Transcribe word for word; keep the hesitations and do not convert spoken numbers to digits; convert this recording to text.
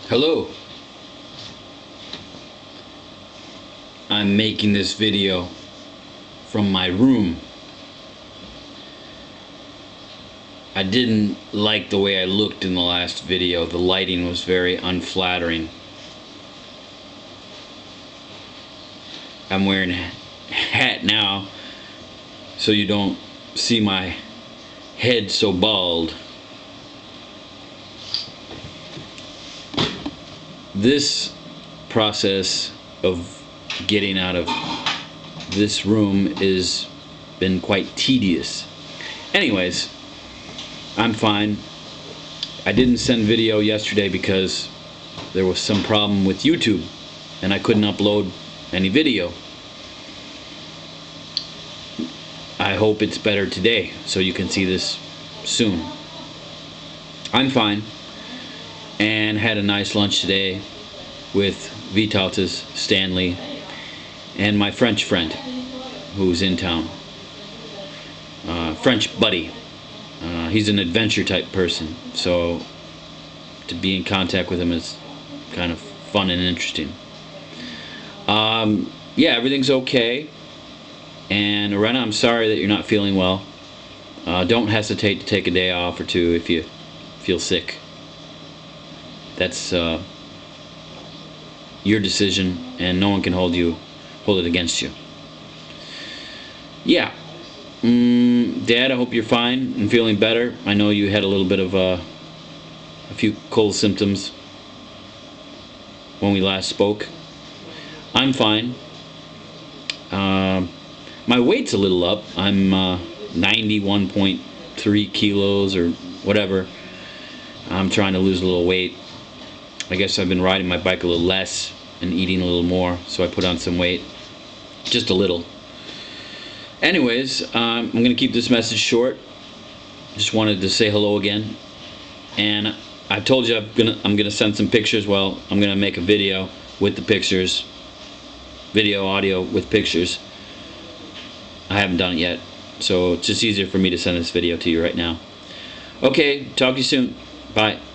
Hello. I'm making this video from my room. I didn't like the way I looked in the last video. The lighting was very unflattering. I'm wearing a hat now so you don't see my head so bald. This process of getting out of this room has been quite tedious. Anyways, I'm fine. I didn't send video yesterday because there was some problem with YouTube and I couldn't upload any video. I hope it's better today so you can see this soon. I'm fine and had a nice lunch today with Vitautas, Stanley, and my French friend who's in town. Uh, French buddy. Uh, he's an adventure type person, so to be in contact with him is kind of fun and interesting. Um, yeah, everything's okay. And Arena, I'm sorry that you're not feeling well. Uh, don't hesitate to take a day off or two if you feel sick. That's uh, your decision, and no one can hold you, hold it against you. Yeah. Mm, Dad, I hope you're fine and feeling better. I know you had a little bit of uh, a few cold symptoms when we last spoke. I'm fine. Uh, my weight's a little up. I'm uh, ninety-one point three kilos or whatever. I'm trying to lose a little weight. I guess I've been riding my bike a little less and eating a little more, so I put on some weight. Just a little. Anyways, um, I'm going to keep this message short. Just wanted to say hello again. And I told you I'm going to I'm gonna send some pictures. Well, I'm going to make a video with the pictures. Video, audio with pictures. I haven't done it yet, so it's just easier for me to send this video to you right now. Okay, talk to you soon. Bye.